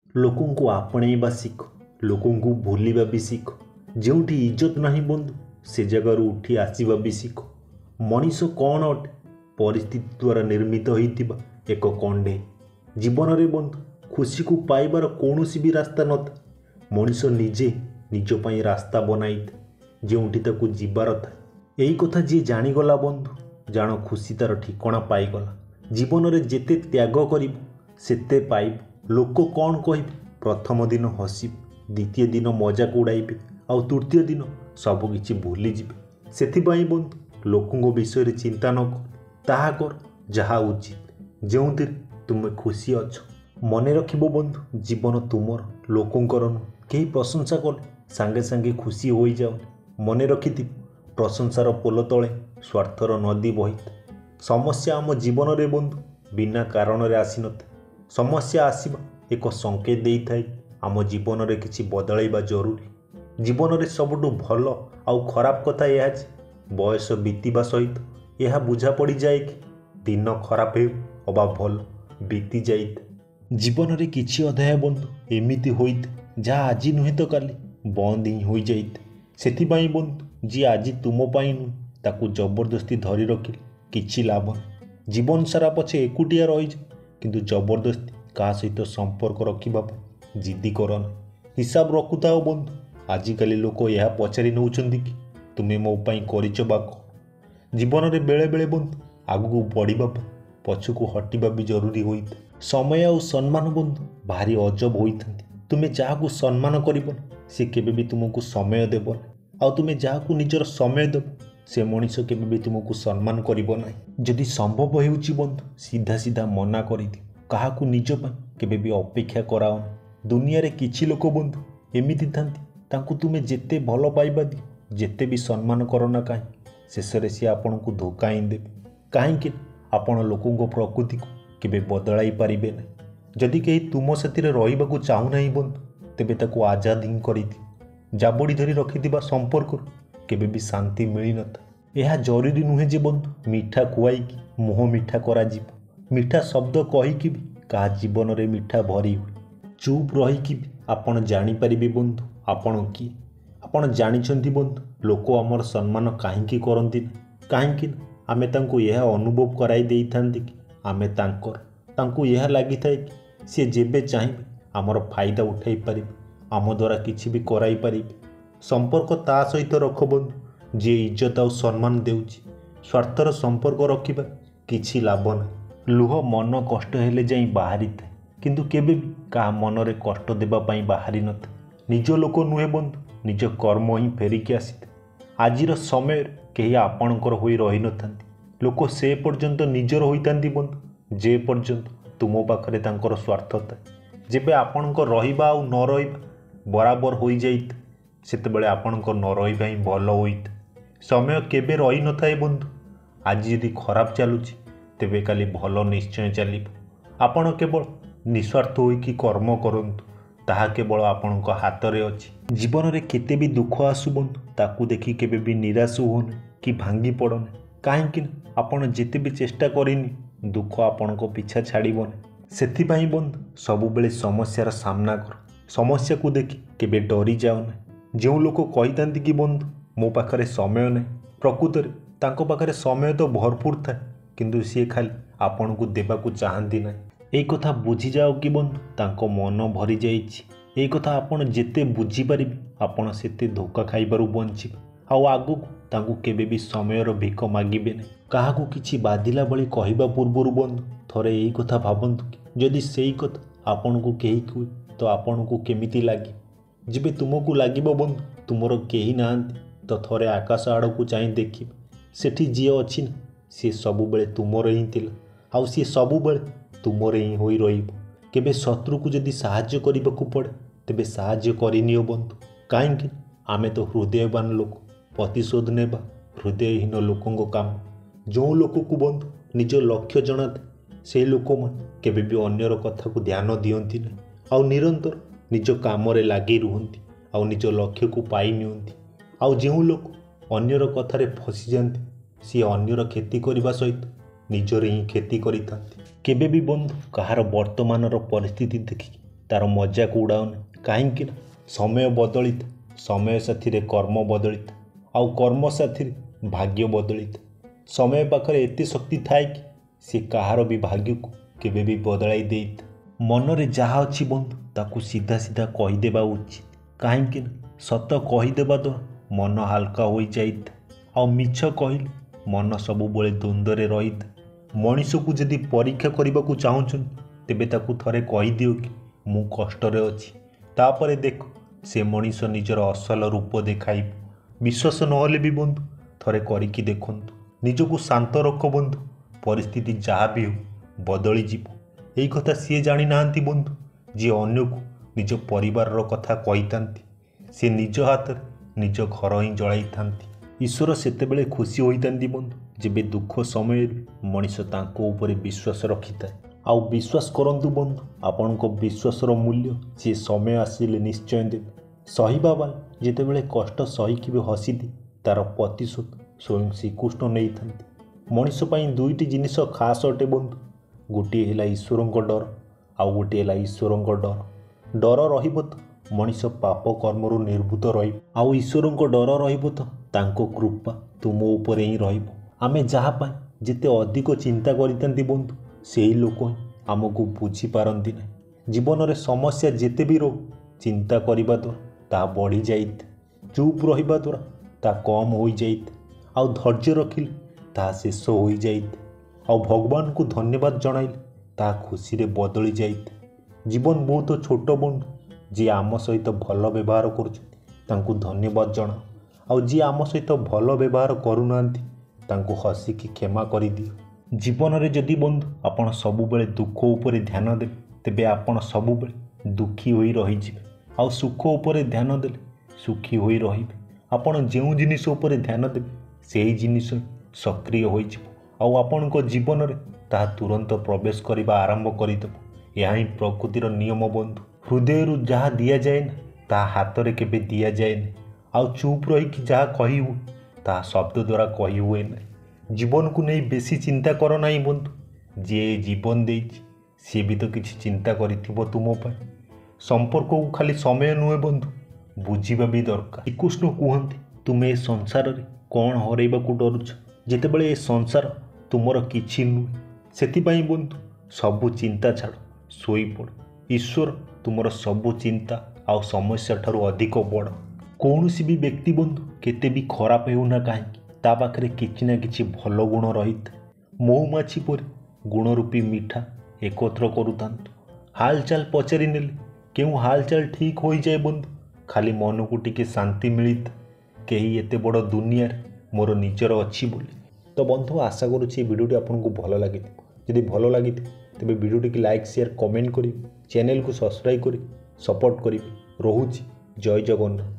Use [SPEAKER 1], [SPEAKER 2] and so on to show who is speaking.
[SPEAKER 1] लोकों को आपणेଇବା ଶିଖ, ଲୋକଙ୍କୁ ଭୁଲିବା ବି ଶିଖ। ଯେଉଁଠି ଇଜ୍ଜତ ନାହିଁ ବନ୍ଧୁ ସେ ଜାଗାରୁ ଉଠି ଆସିବା ବି ଶିଖ। ମଣିଷ କ'ଣ ଅଟେ? ପରିସ୍ଥିତି ଦ୍ୱାରା ନିର୍ମିତ ହୋଇଥିବା ଏକ କଣ୍ଢେଇ। ଜୀବନରେ ବନ୍ଧୁ ଖୁସିକୁ ପାଇବାର କୌଣସି ବି ରାସ୍ତା ନଥାଏ। ମଣିଷ ନିଜେ ନିଜ ପାଇଁ ରାସ୍ତା ବନାଇଥାଏ ଯେଉଁଠି ତାକୁ ଯିବାର ଥାଏ। ଏଇ କଥା ଯିଏ ଜାଣିଗଲା ବନ୍ଧୁ ଜାଣ ଖୁସି ତାର ଠିକଣା ପାଇଗଲା। ଜୀବନରେ ଯେତେ ତ୍ୟାଗ କରିବ ସେତେ ପାଇବ। ଲୋକ କ'ଣ କହିବେ? ପ୍ରଥମ ଦିନ ହସିବେ, ଦ୍ୱିତୀୟ ଦିନ ମଜାକ ଉଡ଼ାଇବେ, ଆଉ ତୃତୀୟ ଦିନ ସବୁକିଛି ଭୁଲିଯିବେ। ସେଥିପାଇଁ ବନ୍ଧୁ ଲୋକଙ୍କ ବିଷୟରେ ଚିନ୍ତା ନ କର, ତାହା କର ଯାହା ଉଚିତ, ଯେଉଁଥିରେ ତୁମେ ଖୁସି ଅଛ। ମନେ ରଖିବ ବନ୍ଧୁ ଜୀବନ ତୁମର, ଲୋକଙ୍କର ନୁହେଁ। କେହି ପ୍ରଶଂସା କଲେ ସାଙ୍ଗେ ସାଙ୍ଗେ ଖୁସି ହୋଇଯାଅନି। ମନେ ରଖିଥିବ ପ୍ରଶଂସାର ପୋଲ ତଳେ ସ୍ୱାର୍ଥର ନଦୀ ବହିଥାଏ। ସମସ୍ୟା ଆମ ଜୀବନରେ ବନ୍ଧୁ ବିନା କାରଣରେ ଆସିନଥାଏ। ସମସ୍ୟା ଆସିବା ଏକ ସଂକେତ ଦେଇଥାଏ ଆମ ଜୀବନରେ କିଛି ବଦଳାଇବା ଜରୁରୀ। ଜୀବନରେ ସବୁଠୁ ଭଲ ଆଉ ଖରାପ କଥା ଏହା ଯେ ବୟସ ବିତିବା ସହିତ ଏହା ବୁଝା ପଡ଼ିଯାଏ କି ଦିନ ଖରାପ ହେଉ ଅବା ଭଲ ବିତି ଯାଇଥାଏ। ଜୀବନରେ କିଛି ଅଧ୍ୟାୟ ବନ୍ଧୁ ଏମିତି ହୋଇଥାଏ ଯାହା ଆଜି ନୁହେଁ ତ କାଲି ବନ୍ଦ ହିଁ ହୋଇଯାଇଥାଏ। ସେଥିପାଇଁ ବନ୍ଧୁ ଯିଏ ଆଜି ତୁମ ପାଇଁ ନୁହେଁ ତାକୁ ଜବରଦସ୍ତି ଧରି ରଖିଲେ କିଛି ଲାଭ ନାହିଁ। ଜୀବନ ସାରା ପଛେ ଏକୁଟିଆ ରହିଯାଅ କିନ୍ତୁ ଜବରଦସ୍ତି କାହା ସହିତ ସମ୍ପର୍କ ରଖିବା ପାଇଁ ଜିଦି କର ନାହିଁ। ହିସାବ ରଖୁଥାଅ ବନ୍ଧୁ। ଆଜିକାଲି ଲୋକ ଏହା ପଚାରି ନେଉଛନ୍ତି କି ତୁମେ ମୋ ପାଇଁ କରିଛ ବା କ'ଣ? ଜୀବନରେ ବେଳେବେଳେ ବନ୍ଧୁ ଆଗକୁ ବଢ଼ିବା ପାଇଁ ପଛକୁ ହଟିବା ବି ଜରୁରୀ ହୋଇଥାଏ। ସମୟ ଆଉ ସମ୍ମାନ ବନ୍ଧୁ ଭାରି ଅଜବ ହୋଇଥାନ୍ତି। ତୁମେ ଯାହାକୁ ସମ୍ମାନ କରିବନି ସେ କେବେ ବି ତୁମକୁ ସମୟ ଦେବନି, ଆଉ ତୁମେ ଯାହାକୁ ନିଜର ସମୟ ଦେବ ସେ ମଣିଷ କେବେ ବି ତୁମକୁ ସମ୍ମାନ କରିବ ନାହିଁ। ଯଦି ସମ୍ଭବ ହେଉଛି ବନ୍ଧୁ ସିଧା ସିଧା ମନା କରିଦିଅ। କାହାକୁ ନିଜ ପାଇଁ କେବେ ବି ଅପେକ୍ଷା କରାଅନି। ଦୁନିଆରେ କିଛି ଲୋକ ବନ୍ଧୁ ଏମିତି ଥାନ୍ତି ତାଙ୍କୁ ତୁମେ ଯେତେ ଭଲ ପାଇବା ଦିଅ, ଯେତେ ବି ସମ୍ମାନ କର ନା କାହିଁକି, ଶେଷରେ ସିଏ ଆପଣଙ୍କୁ ଧୋକା ହିଁ ଦେବେ। କାହିଁକି? ଆପଣ ଲୋକଙ୍କ ପ୍ରକୃତିକୁ କେବେ ବଦଳାଇ ପାରିବେ ନାହିଁ। ଯଦି କେହି ତୁମ ସାଥିରେ ରହିବାକୁ ଚାହୁଁନାହିଁ ବନ୍ଧୁ ତେବେ ତାକୁ ଆଜାଦ ହିଁ କରିଦିଅ। ଜାବୁଡ଼ି ଧରି ରଖିଥିବା ସମ୍ପର୍କରୁ କେବେ ବି ଶାନ୍ତି ମିଳିନଥାଏ। ଏହା ଜରୁରୀ ନୁହେଁ ଯେ ବନ୍ଧୁ ମିଠା ଖୁଆଇକି ମୁହଁ ମିଠା କରାଯିବ। ମିଠା ଶବ୍ଦ କହିକି ବି କାହା ଜୀବନରେ ମିଠା ଭରି ହୁଏ। ଚୁପ୍ ରହିକି ବି ଆପଣ ଜାଣିପାରିବେ ବନ୍ଧୁ ଆପଣ କିଏ। ଆପଣ ଜାଣିଛନ୍ତି ବନ୍ଧୁ ଲୋକ ଆମର ସମ୍ମାନ କାହିଁକି କରନ୍ତି ନା? କାହିଁକି ନା ଆମେ ତାଙ୍କୁ ଏହା ଅନୁଭବ କରାଇ ଦେଇଥାନ୍ତି କି ଆମେ ତାଙ୍କର। ତାଙ୍କୁ ଏହା ଲାଗିଥାଏ କି ସିଏ ଯେବେ ଚାହିଁବେ ଆମର ଫାଇଦା ଉଠାଇ ପାରିବେ, ଆମ ଦ୍ୱାରା କିଛି ବି କରାଇ ପାରିବେ। ସମ୍ପର୍କ ତା ସହିତ ରଖ ବନ୍ଧୁ ଯିଏ ଇଜ୍ଜତ ଆଉ ସମ୍ମାନ ଦେଉଛି। ସ୍ୱାର୍ଥର ସମ୍ପର୍କ ରଖିବା କିଛି ଲାଭ ନାହିଁ। ଲୁହ ମନ କଷ୍ଟ ହେଲେ ଯାଇ ବାହାରିଥାଏ କିନ୍ତୁ କେବେ ବି କାହା ମନରେ କଷ୍ଟ ଦେବା ପାଇଁ ବାହାରି ନଥାଏ। ନିଜ ଲୋକ ନୁହେଁ ବନ୍ଧୁ ନିଜ କର୍ମ ହିଁ ଫେରିକି ଆସିଥାଏ। ଆଜିର ସମୟରେ କେହି ଆପଣଙ୍କର ହୋଇ ରହିନଥାନ୍ତି। ଲୋକ ସେ ପର୍ଯ୍ୟନ୍ତ ନିଜର ହୋଇଥାନ୍ତି ବନ୍ଧୁ ଯେ ପର୍ଯ୍ୟନ୍ତ ତୁମ ପାଖରେ ତାଙ୍କର ସ୍ୱାର୍ଥ ଥାଏ। ଯେବେ ଆପଣଙ୍କ ରହିବା ଆଉ ନ ରହିବା ବରାବର ହୋଇଯାଇଥାଏ ସେତେବେଳେ ଆପଣଙ୍କ ନ ରହିବା ହିଁ ଭଲ ହୋଇଥାଏ। ସମୟ କେବେ ରହିନଥାଏ ବନ୍ଧୁ। ଆଜି ଯଦି ଖରାପ ଚାଲୁଛି ତେବେ କାଲି ଭଲ ନିଶ୍ଚୟ ଚାଲିବ। ଆପଣ କେବଳ ନିଃସ୍ୱାର୍ଥ ହୋଇକି କର୍ମ କରନ୍ତୁ, ତାହା କେବଳ ଆପଣଙ୍କ ହାତରେ ଅଛି। ଜୀବନରେ କେତେ ବି ଦୁଃଖ ଆସୁ ବନ୍ଧୁ ତାକୁ ଦେଖି କେବେ ବି ନିରାଶ ହୁଅନି କି ଭାଙ୍ଗି ପଡ଼ନି। କାହିଁକି ନା ଆପଣ ଯେତେ ବି ଚେଷ୍ଟା କରିନି ଦୁଃଖ ଆପଣଙ୍କ ପିଛା ଛାଡ଼ିବନି। ସେଥିପାଇଁ ବନ୍ଧୁ ସବୁବେଳେ ସମସ୍ୟାର ସାମ୍ନା କର। ସମସ୍ୟାକୁ ଦେଖି କେବେ ଡରିଯାଅ ନାହିଁ। ଯେଉଁ ଲୋକ କହିଥାନ୍ତି କି ବନ୍ଧୁ ମୋ ପାଖରେ ସମୟ ନାହିଁ, ପ୍ରକୃତରେ ତାଙ୍କ ପାଖରେ ସମୟ ତ ଭରପୁର ଥାଏ କିନ୍ତୁ ସିଏ ଖାଲି ଆପଣଙ୍କୁ ଦେବାକୁ ଚାହାନ୍ତି ନାହିଁ। ଏଇ କଥା ବୁଝିଯାଅ କି ବନ୍ଧୁ ତାଙ୍କ ମନ ଭରି ଯାଇଛି। ଏଇ କଥା ଆପଣ ଯେତେ ବୁଝିପାରିବେ ଆପଣ ସେତେ ଧୋକା ଖାଇବାରୁ ବଞ୍ଚିବେ। ଆଉ ଆଗକୁ ତାଙ୍କୁ କେବେ ବି ସମୟର ଭିକ ମାଗିବେ ନାହିଁ। କାହାକୁ କିଛି ବାଧିଲା ଭଳି କହିବା ପୂର୍ବରୁ ବନ୍ଧୁ ଥରେ ଏଇ କଥା ଭାବନ୍ତୁ କି ଯଦି ସେଇ କଥା ଆପଣଙ୍କୁ କେହି କୁହେ ତ ଆପଣଙ୍କୁ କେମିତି ଲାଗେ? ଯେବେ ତୁମକୁ ଲାଗିବ ବନ୍ଧୁ ତୁମର କେହି ନାହାନ୍ତି ତ ଥରେ ଆକାଶ ଆଡ଼କୁ ଚାହିଁ ଦେଖିବେ। ସେଠି ଯିଏ ଅଛି ନା ସିଏ ସବୁବେଳେ ତୁମର ହିଁ ଥିଲା ଆଉ ସିଏ ସବୁବେଳେ ତୁମର ହିଁ ହୋଇ ରହିବ। କେବେ ଶତ୍ରୁକୁ ଯଦି ସାହାଯ୍ୟ କରିବାକୁ ପଡ଼େ ତେବେ ସାହାଯ୍ୟ କରିନିଅ ବନ୍ଧୁ। କାହିଁକି? ଆମେ ତ ହୃଦୟବାନ ଲୋକ। ପ୍ରତିଶୋଧ ନେବା ହୃଦୟହୀନ ଲୋକଙ୍କ କାମ। ଯେଉଁ ଲୋକକୁ ବନ୍ଧୁ ନିଜ ଲକ୍ଷ୍ୟ ଜଣାଥାଏ ସେହି ଲୋକମାନେ କେବେ ବି ଅନ୍ୟର କଥାକୁ ଧ୍ୟାନ ଦିଅନ୍ତି ନାହିଁ ଆଉ ନିରନ୍ତର ନିଜ କାମରେ ଲାଗି ରୁହନ୍ତି ଆଉ ନିଜ ଲକ୍ଷ୍ୟକୁ ପାଇ ନିଅନ୍ତି। ଆଉ ଯେଉଁ ଲୋକ ଅନ୍ୟର କଥାରେ ଫସିଯାଆନ୍ତି ସିଏ ଅନ୍ୟର କ୍ଷତି କରିବା ସହିତ ନିଜର ହିଁ କ୍ଷତି କରିଥାନ୍ତି। କେବେ ବି ବନ୍ଧୁ କାହାର ବର୍ତ୍ତମାନର ପରିସ୍ଥିତି ଦେଖିକି ତାର ମଜାକୁ ଉଡ଼ାଅନି। କାହିଁକି ନା ସମୟ ବଦଳିଥାଏ, ସମୟ ସାଥିରେ କର୍ମ ବଦଳିଥାଏ, ଆଉ କର୍ମ ସାଥିରେ ଭାଗ୍ୟ ବଦଳିଥାଏ। ସମୟ ପାଖରେ ଏତେ ଶକ୍ତି ଥାଏ କି ସେ କାହାର ବି ଭାଗ୍ୟକୁ କେବେ ବି ବଦଳାଇ ଦେଇଥାଏ। ମନରେ ଯାହା ଅଛି ବନ୍ଧୁ ତାକୁ ସିଧା ସିଧା କହିଦେବା ଉଚିତ। କାହିଁକି ନା ସତ କହିଦେବା ଦ୍ୱାରା ମନ ହାଲକା ହୋଇଯାଇଥାଏ, ଆଉ ମିଛ କହିଲେ ମନ ସବୁବେଳେ ଦ୍ୱନ୍ଦ୍ୱରେ ରହିଥାଏ। ମଣିଷକୁ ଯଦି ପରୀକ୍ଷା କରିବାକୁ ଚାହୁଁଛନ୍ତି ତେବେ ତାକୁ ଥରେ କହିଦିଅ କି ମୁଁ କଷ୍ଟରେ ଅଛି, ତାପରେ ଦେଖ ସେ ମଣିଷ ନିଜର ଅସଲ ରୂପ ଦେଖାଇବ। ବିଶ୍ୱାସ ନହେଲେ ବି ବନ୍ଧୁ ଥରେ କରିକି ଦେଖନ୍ତୁ। ନିଜକୁ ଶାନ୍ତ ରଖ ବନ୍ଧୁ, ପରିସ୍ଥିତି ଯାହା ବି ହେଉ ବଦଳିଯିବ। ଏଇ କଥା ସିଏ ଜାଣିନାହାନ୍ତି ବନ୍ଧୁ ଯିଏ ଅନ୍ୟକୁ ନିଜ ପରିବାରର କଥା କହିଥାନ୍ତି, ସେ ନିଜ ହାତରେ ନିଜ ଘର ହିଁ ଜଳାଇଥାନ୍ତି। ଈଶ୍ୱର ସେତେବେଳେ ଖୁସି ହୋଇଥାନ୍ତି ବନ୍ଧୁ ଯେବେ ଦୁଃଖ ସମୟରେ ମଣିଷ ତାଙ୍କ ଉପରେ ବିଶ୍ୱାସ ରଖିଥାଏ। ଆଉ ବିଶ୍ୱାସ କରନ୍ତୁ ବନ୍ଧୁ, ଆପଣଙ୍କ ବିଶ୍ୱାସର ମୂଲ୍ୟ ସିଏ ସମୟ ଆସିଲେ ନିଶ୍ଚୟ ଦେବେ। ସହିବା ବାଲା ଯେତେବେଳେ କଷ୍ଟ ସହିକି ବି ହସିଦିଏ ତାର ପ୍ରତିଶୋଧ ସ୍ୱୟଂ ଶ୍ରୀକୃଷ୍ଣ ନେଇଥାନ୍ତି। ମଣିଷ ପାଇଁ ଦୁଇଟି ଜିନିଷ ଖାସ୍ ଅଟେ ବନ୍ଧୁ, ଗୋଟିଏ ହେଲା ଈଶ୍ୱରଙ୍କ ଡର, ଆଉ ଗୋଟିଏ ହେଲା ଈଶ୍ୱରଙ୍କ ଡର। ଡର ରହିବ ତ ମଣିଷ ପାପ କର୍ମରୁ ନିର୍ଭୂତ ରହିବ, ଆଉ ଈଶ୍ୱରଙ୍କ ଡର ରହିବ ତ ତାଙ୍କ କୃପା ତୁମ ଉପରେ ହିଁ ରହିବ। ଆମେ ଯାହା ପାଇଁ ଯେତେ ଅଧିକ ଚିନ୍ତା କରିଥାନ୍ତି ବନ୍ଧୁ ସେହି ଲୋକ ହିଁ ଆମକୁ ବୁଝିପାରନ୍ତି ନାହିଁ। ଜୀବନରେ ସମସ୍ୟା ଯେତେ ବି ରହୁ ଚିନ୍ତା କରିବା ଦ୍ୱାରା ତାହା ବଢ଼ିଯାଇଥାଏ, ଚୁପ୍ ରହିବା ଦ୍ୱାରା ତାହା କମ୍ ହୋଇଯାଇଥାଏ, ଆଉ ଧୈର୍ଯ୍ୟ ରଖିଲେ ତାହା ଶେଷ ହୋଇଯାଇଥାଏ, ଆଉ ଭଗବାନଙ୍କୁ ଧନ୍ୟବାଦ ଜଣାଇଲେ ତାହା ଖୁସିରେ ବଦଳି ଯାଇଥାଏ। ଜୀବନ ବହୁତ ଛୋଟ ବନ୍ଧୁ, ଯିଏ ଆମ ସହିତ ଭଲ ବ୍ୟବହାର କରୁଛନ୍ତି ତାଙ୍କୁ ଧନ୍ୟବାଦ ଜଣାଅ, ଆଉ ଯିଏ ଆମ ସହିତ ଭଲ ବ୍ୟବହାର କରୁନାହାନ୍ତି ତାଙ୍କୁ ହସିକି କ୍ଷମା କରିଦିଅ। ଜୀବନରେ ଯଦି ବନ୍ଧୁ ଆପଣ ସବୁବେଳେ ଦୁଃଖ ଉପରେ ଧ୍ୟାନ ଦେବେ ତେବେ ଆପଣ ସବୁବେଳେ ଦୁଃଖୀ ହୋଇ ରହିଯିବେ, ଆଉ ସୁଖ ଉପରେ ଧ୍ୟାନ ଦେଲେ ସୁଖୀ ହୋଇ ରହିବେ। ଆପଣ ଯେଉଁ ଜିନିଷ ଉପରେ ଧ୍ୟାନ ଦେବେ ସେହି ଜିନିଷ ସକ୍ରିୟ ହୋଇଯିବ, ଆଉ ଆପଣଙ୍କ ଜୀବନରେ ତାହା ତୁରନ୍ତ ପ୍ରବେଶ କରିବା ଆରମ୍ଭ କରିଦେବ। ଏହା ହିଁ ପ୍ରକୃତିର ନିୟମ ବନ୍ଧୁ। ହୃଦୟରୁ ଯାହା ଦିଆଯାଏ ନା ତାହା ହାତରେ କେବେ ଦିଆଯାଏ ନାହିଁ, ଆଉ ଚୁପ୍ ରହିକି ଯାହା କହିହୁଏ ତାହା ଶବ୍ଦ ଦ୍ୱାରା କହି ହୁଏ ନାହିଁ। ଜୀବନକୁ ନେଇ ବେଶୀ ଚିନ୍ତା କର ନାହିଁ ବନ୍ଧୁ, ଯିଏ ଜୀବନ ଦେଇଛି ସିଏ ବି ତ କିଛି ଚିନ୍ତା କରିଥିବ ତୁମ ପାଇଁ। ସମ୍ପର୍କକୁ ଖାଲି ସମୟ ନୁହେଁ ବନ୍ଧୁ, ବୁଝିବା ବି ଦରକାର। ଶ୍ରୀକୃଷ୍ଣ କୁହନ୍ତି ତୁମେ ଏ ସଂସାରରେ କ'ଣ ହରାଇବାକୁ ଡରୁଛ, ଯେତେବେଳେ ଏ ସଂସାର ତୁମର କିଛି ନୁହେଁ। ସେଥିପାଇଁ ବନ୍ଧୁ ସବୁ ଚିନ୍ତା ଛାଡ଼, ଶୋଇପଡ଼। ଈଶ୍ୱର ତୁମର ସବୁ ଚିନ୍ତା ଆଉ ସମସ୍ୟା ଠାରୁ ଅଧିକ ବଡ଼। କୌଣସି ବି ବ୍ୟକ୍ତି ବନ୍ଧୁ କେତେ ବି ଖରାପ ହେଉନା କାହିଁକି ତା ପାଖରେ କିଛି ନା କିଛି ଭଲ ଗୁଣ ରହିଥାଏ। ମହୁମାଛି ପରି ଗୁଣରୂପୀ ମିଠା ଏକତ୍ର କରୁଥାନ୍ତୁ। ହାଲଚାଲ ପଚାରି ନେଲେ କେଉଁ ହାଲଚାଲ ଠିକ୍ ହୋଇଯାଏ ବନ୍ଧୁ, ଖାଲି ମନକୁ ଟିକେ ଶାନ୍ତି ମିଳିଥାଏ। କେହି ଏତେ ବଡ଼ ଦୁନିଆରେ ମୋର ନିଜର ଅଛି ବୋଲି। ତ ବନ୍ଧୁ ଆଶା କରୁଛି ଏ ଭିଡ଼ିଓଟି ଆପଣଙ୍କୁ ଭଲ ଲାଗିଥିବ। ଯଦି ଭଲ ଲାଗିଥିବ ତେବେ ଭିଡ଼ିଓଟିକୁ ଲାଇକ୍ ସେୟାର କମେଣ୍ଟ କରିବେ, ଚ୍ୟାନେଲକୁ ସବସ୍କ୍ରାଇବ୍ କରି ସପୋର୍ଟ କରିବେ। ରହୁଛି, ଜୟ ଜଗନ୍ନାଥ।